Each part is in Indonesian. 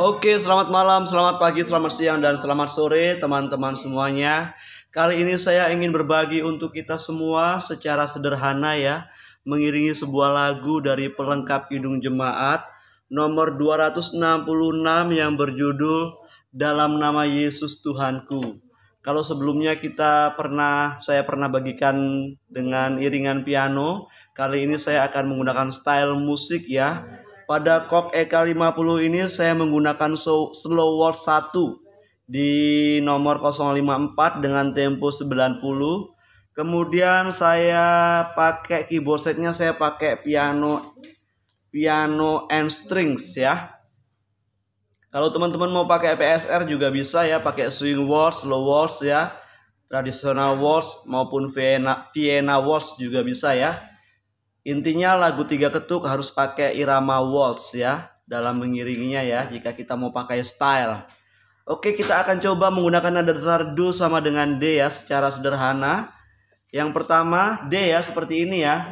Oke, selamat malam, selamat pagi, selamat siang, dan selamat sore teman-teman semuanya. Kali ini saya ingin berbagi untuk kita semua secara sederhana ya, mengiringi sebuah lagu dari pelengkap Kidung Jemaat nomor 266 yang berjudul Dalam Nama Yesus Tuhanku. Kalau sebelumnya saya pernah bagikan dengan iringan piano, kali ini saya akan menggunakan style musik ya. Pada Korg EK50 ini saya menggunakan slow waltz 1 di nomor 054 dengan tempo 90. Kemudian saya pakai keyboard setnya, saya pakai piano and strings ya. Kalau teman-teman mau pakai PSR juga bisa ya, pakai swing waltz, slow waltz ya, tradisional waltz maupun Vienna waltz juga bisa ya. Intinya lagu 3 ketuk harus pakai irama waltz ya dalam mengiringinya ya, jika kita mau pakai style. Oke, kita akan coba menggunakan nada dasar Do sama dengan D ya secara sederhana. Yang pertama D ya, seperti ini ya.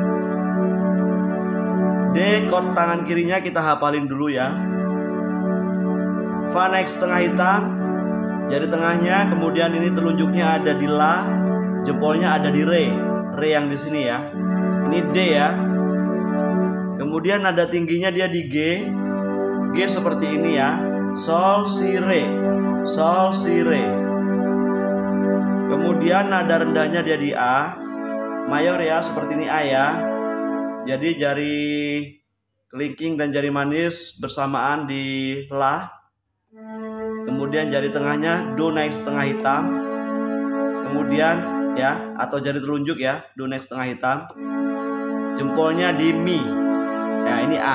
D, chord tangan kirinya kita hafalin dulu ya. Fa naik setengah hitam, jari tengahnya, kemudian ini telunjuknya ada di La, jempolnya ada di Re yang di sini ya. Ini D ya. Kemudian nada tingginya dia di G seperti ini ya. Sol si Re, Sol si Re. Kemudian nada rendahnya dia di A mayor ya, seperti ini A ya. Jadi jari kelingking dan jari manis bersamaan di La. Kemudian jari tengahnya Do naik setengah hitam. Kemudian ya, atau jari telunjuk ya, Do naik setengah hitam. Jempolnya di Mi. Ya, ini A.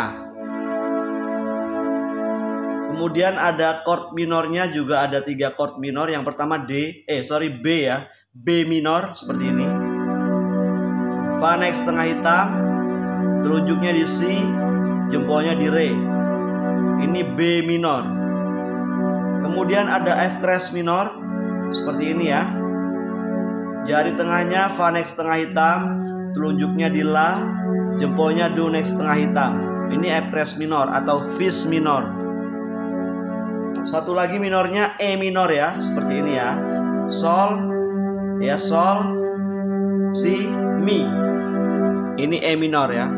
Kemudian ada chord minornya juga, ada 3 chord minor. Yang pertama B ya. B minor seperti ini. Fa naik setengah hitam. Telunjuknya di Si, jempolnya di Re. Ini B minor. Kemudian ada F crash minor seperti ini ya. Jari tengahnya Fa naik setengah hitam, telunjuknya di La, jempolnya Do naik setengah hitam. Ini F crash minor atau Fis minor. Satu lagi minornya E minor ya, seperti ini ya. Sol ya, Sol, Si, Mi. Ini E minor ya.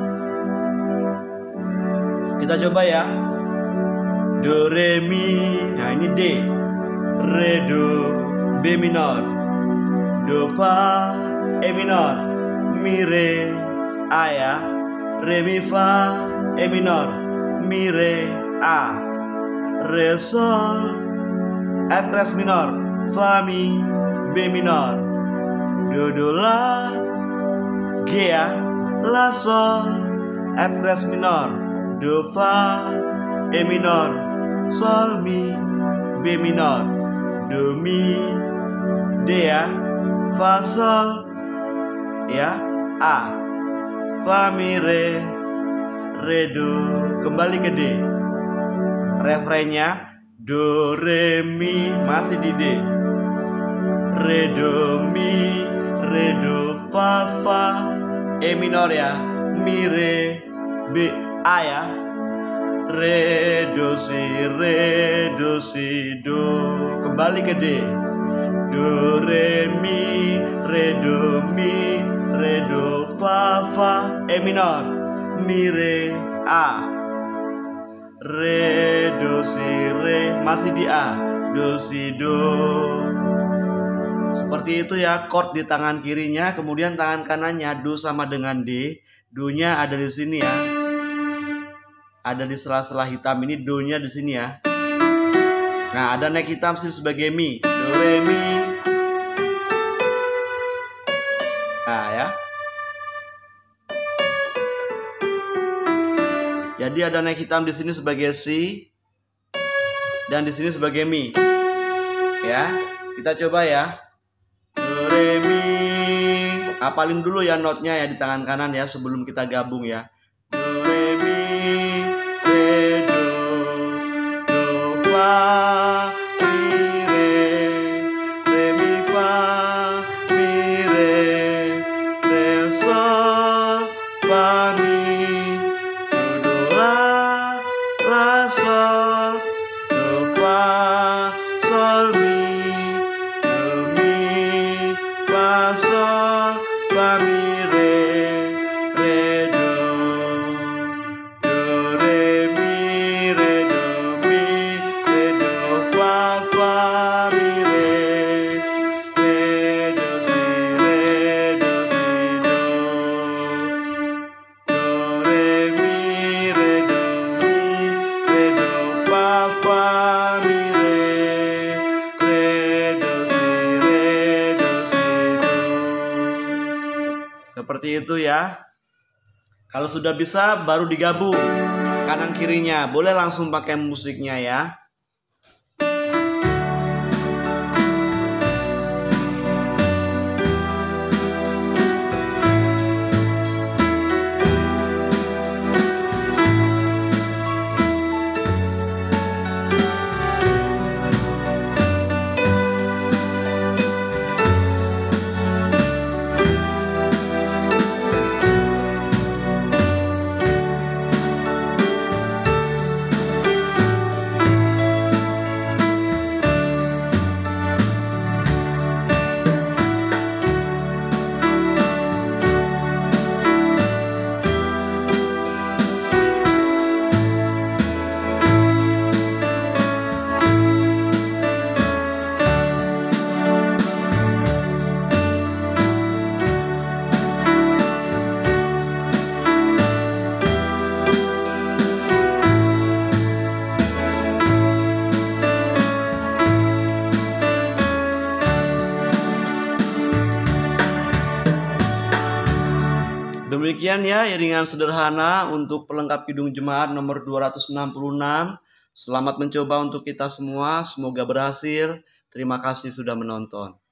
Kita coba ya. Do re mi. Nah, ini D. Re do, B minor. Do fa, E minor. Mi re, A ya. Re mi fa, E minor. Mi re, A. Re sol, F crash minor. Fa mi, B minor. Do do la, G ya. La sol, F crash minor. Do fa, E minor. Sol mi, B minor. Do mi, D ya. Fa sol ya, A. Fa mi re, Re do. Kembali ke D. Refrennya Do re mi, masih di D. Re do mi, Re do fa fa, E minor ya. Mi re, B, A ya. Re do si do. Kembali ke D. Do re mi, Re do fa fa, E minor. Mi re, A. Re do si re, masih di A. Do si do. Seperti itu ya chord di tangan kirinya. Kemudian tangan kanannya Do sama dengan D. Do-nya ada di sini ya. Ada di sela-sela hitam ini, Do-nya di sini ya. Nah, ada naik hitam sini sebagai Mi. Do re mi. Nah ya. Jadi ada naik hitam di sini sebagai Si dan di sini sebagai Mi. Ya, kita coba ya. Do re mi. Hafalin dulu ya notnya ya di tangan kanan ya sebelum kita gabung ya. Do re mi, Re do, do fa, mi re mi fa, mi re sol, fa mi, do do la sol, seperti itu ya. Kalau sudah bisa baru digabung kanan kirinya. Boleh langsung pakai musiknya ya. Demikian ya iringan sederhana untuk pelengkap Kidung Jemaat nomor 266. Selamat mencoba untuk kita semua, semoga berhasil. Terima kasih sudah menonton.